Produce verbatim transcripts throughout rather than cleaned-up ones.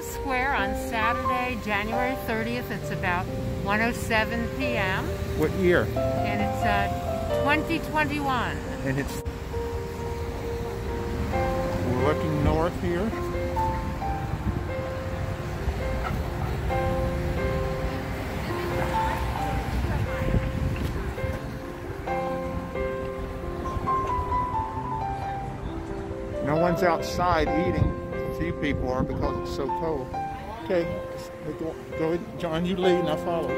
Square on Saturday, January thirtieth. It's about one oh seven p m What year? And it's uh, twenty twenty-one. And it's... We're looking north here. No one's outside eating. A few people are because it's so cold. Okay, go, go ahead. John, you lead and I'll follow.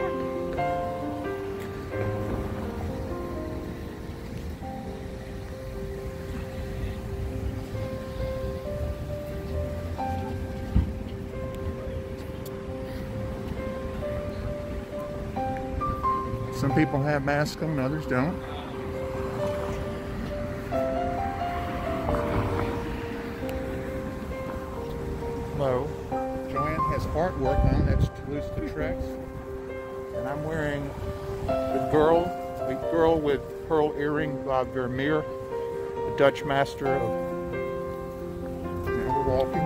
Some people have masks on, others don't. Hello. Joanne has artwork on, that's Toulouse-Lautrec. And I'm wearing the girl, the girl with pearl earring by Vermeer, the Dutch master of... Now we're walking.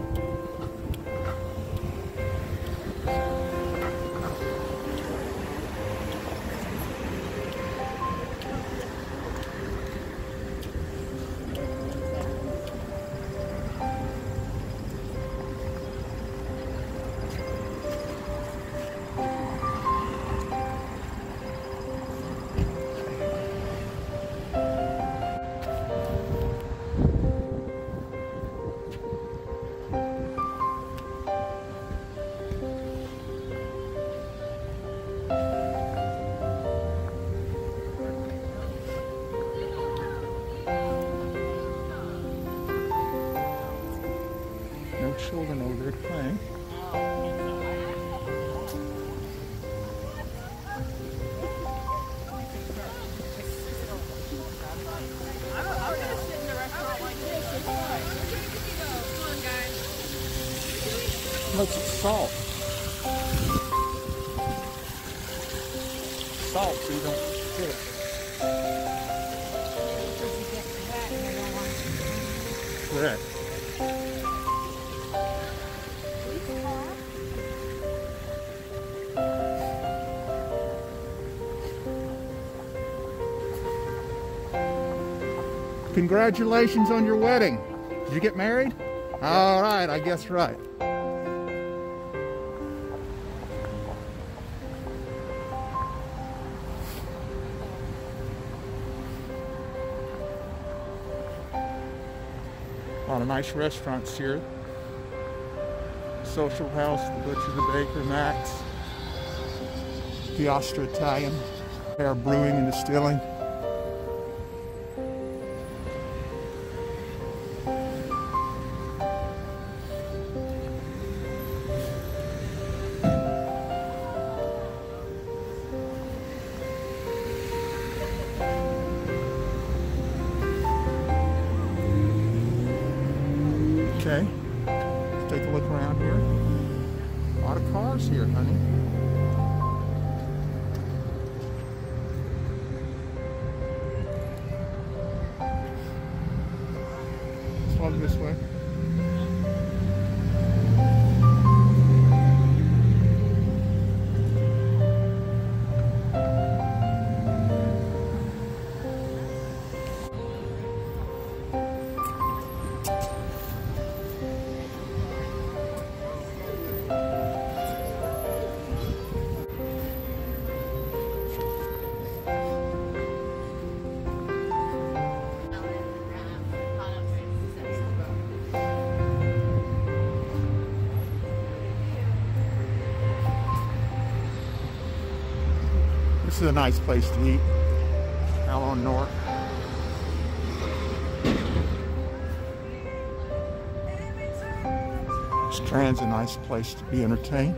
Children over there playing. Look, it's salt. Salt so you don't get it. Correct. Congratulations on your wedding. Did you get married? Yeah. All right, I guess right. A lot of nice restaurants here. Social House, The Butcher, The Baker, Max, Piastra Italian, Hair Brewing and Distilling. Okay, let's take a look around here. A lot of cars here, honey. Let's walk this way. This is a nice place to eat, out on North. Strand's a nice place to be entertained.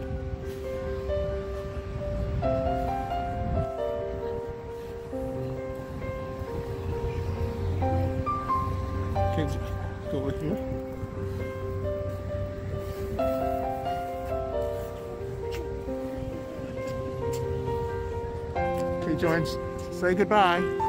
Okay, go over here. Okay, Joanne, say goodbye.